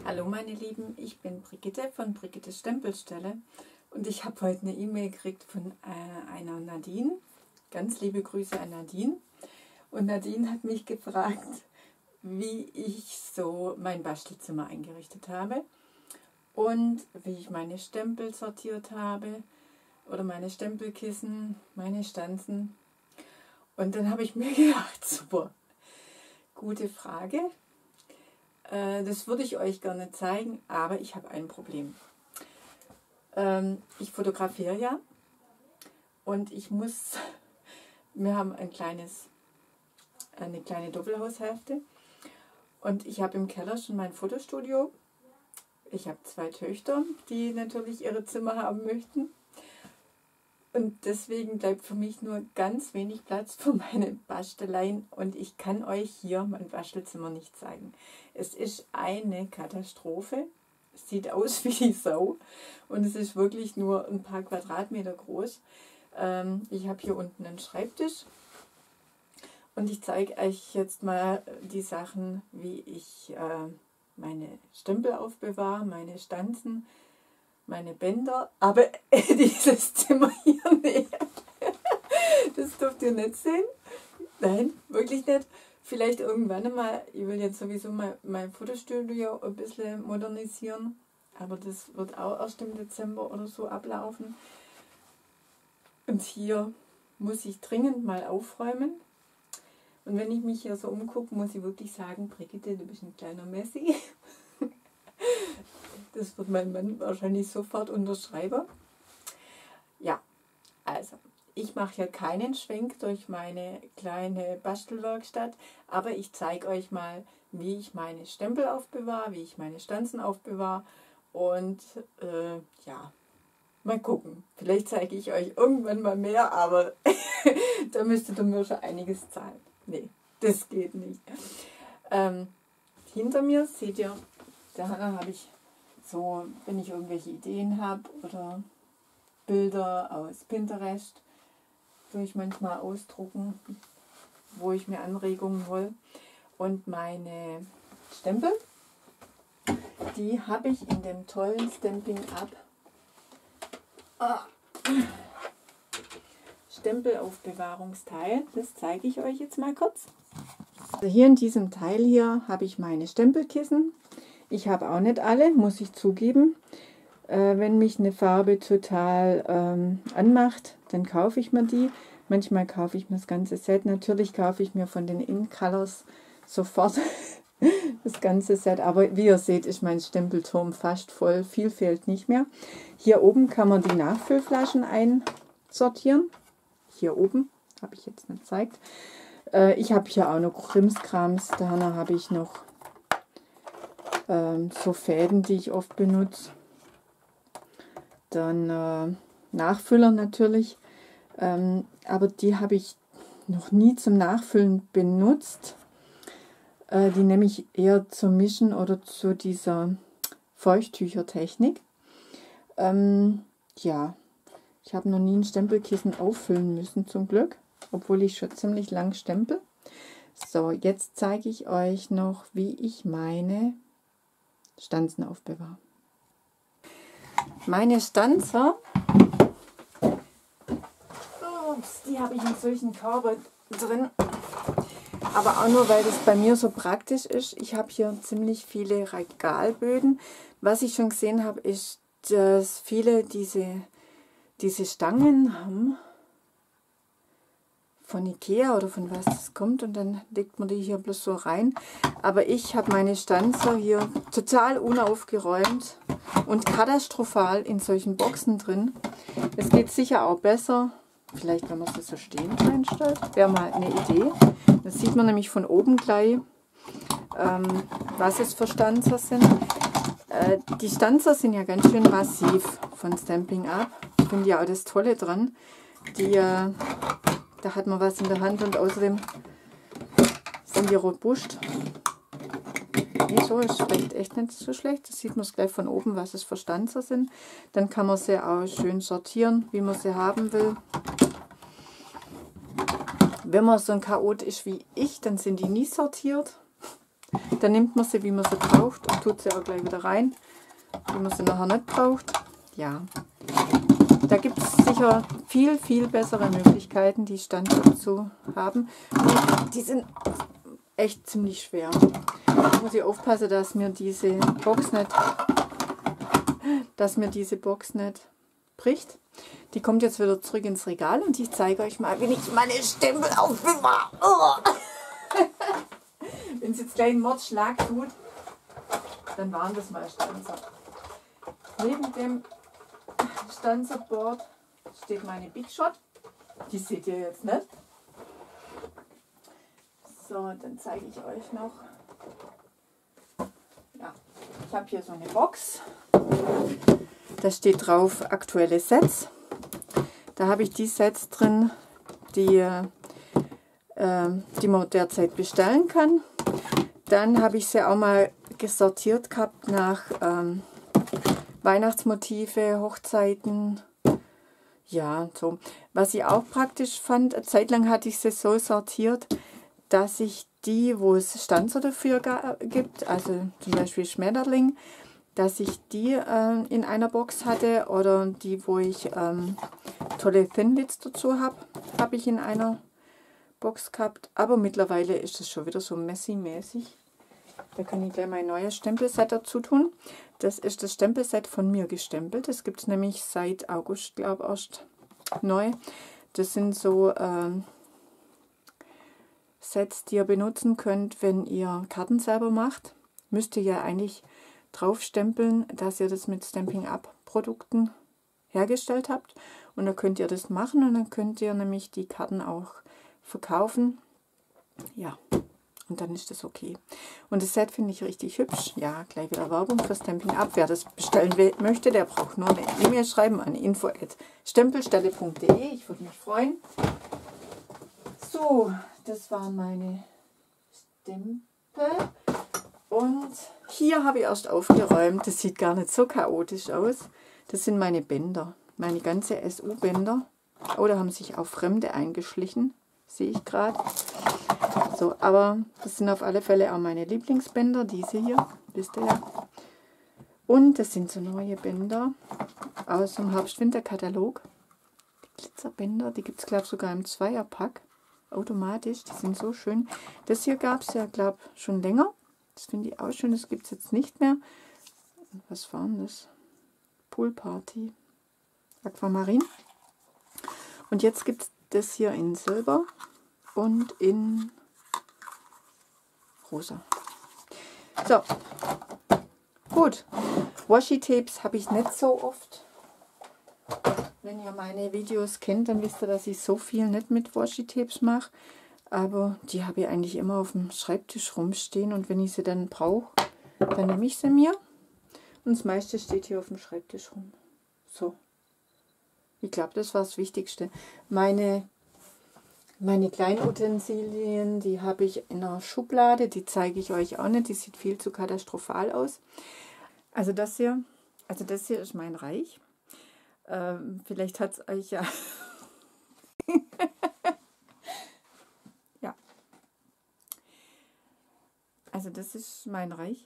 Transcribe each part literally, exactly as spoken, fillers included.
Hallo meine Lieben, ich bin Brigitte von Brigittes Stempelstelle und ich habe heute eine E-Mail gekriegt von äh, einer Nadine. Ganz liebe Grüße an Nadine. Und Nadine hat mich gefragt, wie ich so mein Bastelzimmer eingerichtet habe und wie ich meine Stempel sortiert habe oder meine Stempelkissen, meine Stanzen. Und dann habe ich mir gedacht, super, gute Frage. Das würde ich euch gerne zeigen, aber ich habe ein Problem. Ähm, ich fotografiere ja und ich muss, wir haben ein kleines, eine kleine Doppelhaushälfte und ich habe im Keller schon mein Fotostudio. Ich habe zwei Töchter, die natürlich ihre Zimmer haben möchten. Und deswegen bleibt für mich nur ganz wenig Platz für meine Basteleien und ich kann euch hier mein Bastelzimmer nicht zeigen. Es ist eine Katastrophe. Es sieht aus wie die Sau und es ist wirklich nur ein paar Quadratmeter groß. Ähm, ich habe hier unten einen Schreibtisch und ich zeige euch jetzt mal die Sachen, wie ich äh, meine Stempel aufbewahre, meine Stanzen, meine Bänder, aber dieses Zimmer hier nicht. Das dürft ihr nicht sehen. Nein, wirklich nicht. Vielleicht irgendwann einmal, ich will jetzt sowieso mal mein Fotostudio ein bisschen modernisieren, aber das wird auch erst im Dezember oder so ablaufen. Und hier muss ich dringend mal aufräumen. Und wenn ich mich hier so umgucke, muss ich wirklich sagen, Brigitte, du bist ein kleiner Messi. Das wird mein Mann wahrscheinlich sofort unterschreiben. Ja, also ich mache hier keinen Schwenk durch meine kleine Bastelwerkstatt, aber ich zeige euch mal, wie ich meine Stempel aufbewahre, wie ich meine Stanzen aufbewahre und äh, ja, mal gucken. Vielleicht zeige ich euch irgendwann mal mehr, aber da müsstet ihr mir schon einiges zahlen. Nee, das geht nicht. Ähm, hinter mir seht ihr, da habe ich so, wenn ich irgendwelche Ideen habe oder Bilder aus Pinterest, tue ich manchmal ausdrucken, wo ich mir Anregungen hole. Und meine Stempel, die habe ich in dem tollen Stampin' Up ah, Stempelaufbewahrungsteil. Das zeige ich euch jetzt mal kurz. Also hier in diesem Teil hier habe ich meine Stempelkissen. Ich habe auch nicht alle, muss ich zugeben. Äh, wenn mich eine Farbe total ähm, anmacht, dann kaufe ich mir die. Manchmal kaufe ich mir das ganze Set. Natürlich kaufe ich mir von den In-Colors sofort das ganze Set. Aber wie ihr seht, ist mein Stempelturm fast voll. Viel fehlt nicht mehr. Hier oben kann man die Nachfüllflaschen einsortieren. Hier oben, habe ich jetzt nicht gezeigt. Äh, ich habe hier auch noch Krimskrams. Da habe ich noch so Fäden, die ich oft benutze. Dann äh, Nachfüller natürlich, ähm, aber die habe ich noch nie zum Nachfüllen benutzt. Äh, die nehme ich eher zum Mischen oder zu dieser Feuchttüchertechnik. Ähm, ja, ich habe noch nie ein Stempelkissen auffüllen müssen zum Glück, obwohl ich schon ziemlich lang stempel. So, jetzt zeige ich euch noch, wie ich meine Stanzen aufbewahre. Meine Stanzer, ups, die habe ich in solchen Körbe drin, aber auch nur, weil das bei mir so praktisch ist. Ich habe hier ziemlich viele Regalböden. Was ich schon gesehen habe, ist, dass viele diese, diese Stangen haben von Ikea oder von was das kommt und dann legt man die hier bloß so rein. Aber ich habe meine Stanzer hier total unaufgeräumt und katastrophal in solchen Boxen drin. Es geht sicher auch besser, vielleicht wenn man sie so stehend reinstellt, wäre mal eine Idee. Das sieht man nämlich von oben gleich, ähm, was es für Stanzer sind. Äh, die Stanzer sind ja ganz schön massiv von Stampin' Up. Ich finde ja auch das Tolle dran. Die äh, Da hat man was in der Hand und außerdem sind die robust. Wieso? Ist vielleicht echt nicht so schlecht. Das sieht man gleich von oben, was es für Stanzer sind. Dann kann man sie auch schön sortieren, wie man sie haben will. Wenn man so ein Chaot ist wie ich, dann sind die nie sortiert. Dann nimmt man sie, wie man sie braucht und tut sie auch gleich wieder rein, wie man sie nachher nicht braucht. Ja, da gibt es sicher viel, viel bessere Möglichkeiten, die Stanze zu haben. Und die sind echt ziemlich schwer. Da muss ich aufpassen, dass mir diese Box nicht, dass mir diese Box nicht bricht. Die kommt jetzt wieder zurück ins Regal und ich zeige euch mal, wie ich meine Stempel aufbewahre. Oh. Wenn es jetzt gleich einen Mordschlag tut, dann waren das mal Stanzer. Neben dem Stanzerboard steht meine Big Shot. Die seht ihr jetzt nicht. So, dann zeige ich euch noch. Ja, ich habe hier so eine Box. Da steht drauf aktuelle Sets. Da habe ich die Sets drin, die, äh, die man derzeit bestellen kann. Dann habe ich sie auch mal gesortiert gehabt nach ähm, Weihnachtsmotive, Hochzeiten. Ja, so. Was ich auch praktisch fand, eine Zeit lang hatte ich sie so sortiert, dass ich die, wo es Stanzer dafür gibt, also zum Beispiel Schmetterling, dass ich die äh, in einer Box hatte, oder die, wo ich ähm, tolle Thinlits dazu habe, habe ich in einer Box gehabt. Aber mittlerweile ist es schon wieder so messy-mäßig. Da kann ich gleich mein neues Stempelset dazu tun. Das ist das Stempelset von mir gestempelt. Das gibt es nämlich seit August, glaube ich, erst neu. Das sind so ähm, Sets, die ihr benutzen könnt, wenn ihr Karten selber macht. Müsst ihr ja eigentlich drauf stempeln, dass ihr das mit Stampin' Up Produkten hergestellt habt. Und dann könnt ihr das machen und dann könnt ihr nämlich die Karten auch verkaufen. Ja, und dann ist das okay. Und das Set finde ich richtig hübsch. Ja, gleich wieder Werbung für Stampin' Up. Wer das bestellen will, möchte, der braucht nur eine E-Mail schreiben an info at stempelstelle punkt de. Ich würde mich freuen. So, das waren meine Stempel. Und hier habe ich erst aufgeräumt. Das sieht gar nicht so chaotisch aus. Das sind meine Bänder. Meine ganze S U-Bänder. Oh, da haben sich auch Fremde eingeschlichen. Sehe ich gerade. So, aber das sind auf alle Fälle auch meine Lieblingsbänder. Diese hier, wisst ihr ja. Und das sind so neue Bänder aus dem Herbst-Winter-Katalog. Die Glitzerbänder, die gibt es, glaube ich, sogar im Zweierpack. Automatisch, die sind so schön. Das hier gab es ja, glaube ich, schon länger. Das finde ich auch schön, das gibt es jetzt nicht mehr. Was war denn das? Poolparty. Aquamarin. Und jetzt gibt es das hier in Silber und in Rosa. So, gut. Washi-Tapes habe ich nicht so oft. Wenn ihr meine Videos kennt, dann wisst ihr, dass ich so viel nicht mit Washi-Tapes mache. Aber die habe ich eigentlich immer auf dem Schreibtisch rumstehen. Und wenn ich sie dann brauche, dann nehme ich sie mir. Und das meiste steht hier auf dem Schreibtisch rum. So. Ich glaube, das war das Wichtigste. Meine, meine kleinen Utensilien, die habe ich in einer Schublade. Die zeige ich euch auch nicht. Die sieht viel zu katastrophal aus. Also das hier, also das hier ist mein Reich. Ähm, vielleicht hat es euch ja... ja. Also das ist mein Reich.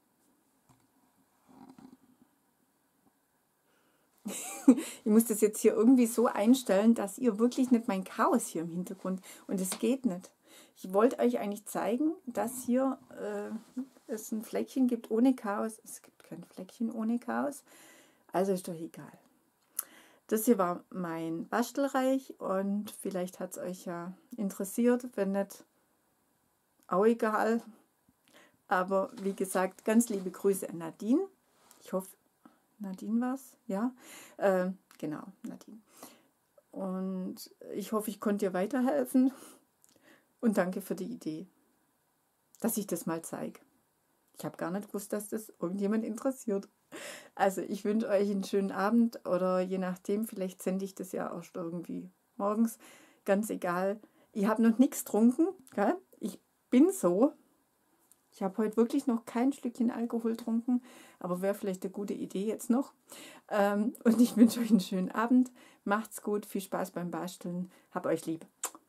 Ich muss das jetzt hier irgendwie so einstellen, dass ihr wirklich nicht mein Chaos hier im Hintergrund... Und es geht nicht. Ich wollte euch eigentlich zeigen, dass hier äh, es ein Fleckchen gibt ohne Chaos. Es gibt kein Fleckchen ohne Chaos. Also ist doch egal. Das hier war mein Bastelreich und vielleicht hat es euch ja interessiert. Wenn nicht, auch egal. Aber wie gesagt, ganz liebe Grüße an Nadine. Ich hoffe, Nadine war es, ja. Äh, genau, Nadine. Und ich hoffe, ich konnte dir weiterhelfen. Und danke für die Idee, dass ich das mal zeige. Ich habe gar nicht gewusst, dass das irgendjemand interessiert. Also ich wünsche euch einen schönen Abend oder je nachdem, vielleicht sende ich das ja auch irgendwie morgens. Ganz egal. Ich habe noch nichts getrunken. Gell? Ich bin so. Ich habe heute wirklich noch kein Schlückchen Alkohol getrunken, aber wäre vielleicht eine gute Idee jetzt noch. Ähm, und ich wünsche euch einen schönen Abend. Macht's gut, viel Spaß beim Basteln. Hab euch lieb.